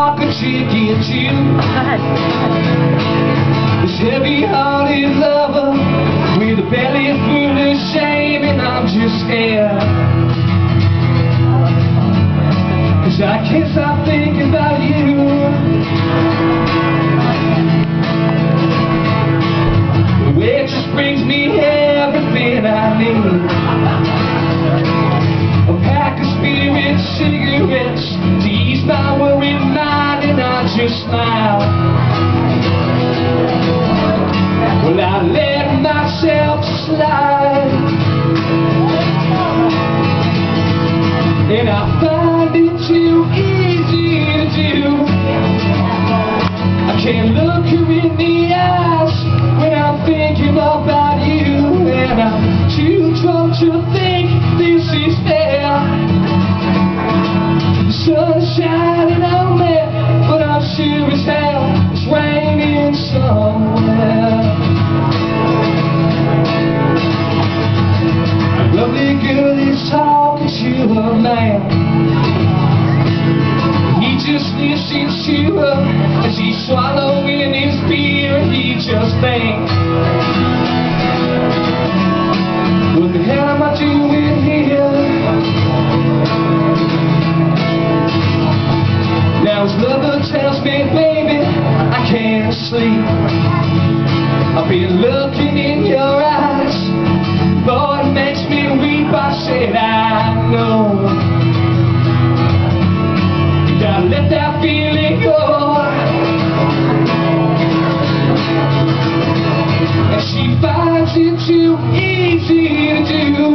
like a chicken too. This heavy-hearted lover with a belly full of shame, and I'm just scared, 'cause I can't stop thinking about you. The way it just brings me everything I need. A pack of spirit cigarettes to ease my worried mind, and I just smile. Well, I let myself slide, and I find it too easy to do. I can't look you in the eyes when I'm thinking about you, and I'm too drunk to think this is fair. The sun is shining on me, but I'm sure as hell it's raining somewhere. A lovely girl is talking to a man. He just listens to her as he's swallowing his beer, and he just thinks, what the hell am I doing here? Now his lover tells me, baby, I can't sleep. I've been looking in your eyes, boy, it makes me weep. I said, I know, you gotta let that feeling go. And she finds it too easy to do.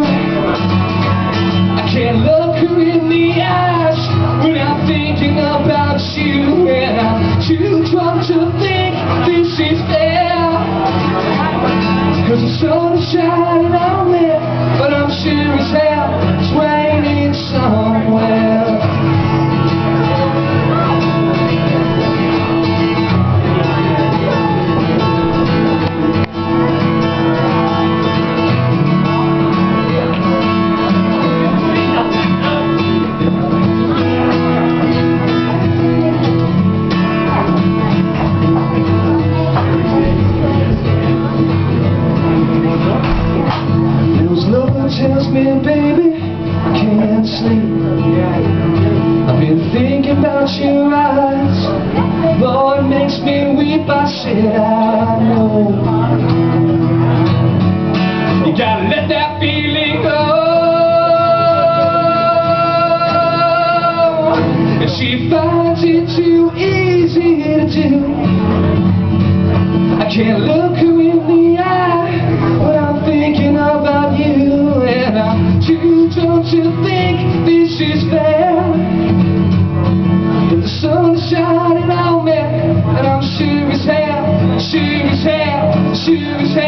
I can't look her in the eyes when I'm thinking about you, and I'm too drunk to think this is fair. 'Cause the sun is shining on me, but I'm sure as hell it's raining somewhere. Tells me, baby, I can't sleep. I've been thinking about your eyes, Lord, it makes me weep. I said, I know, you gotta let that feeling go. And she finds it too easy to do. I can't look her in the eye when I'm thinking about you, and I'm too drunk to think this is fair. But the sun's shining on me, and I'm sure as hell, sure as hell, sure as hell.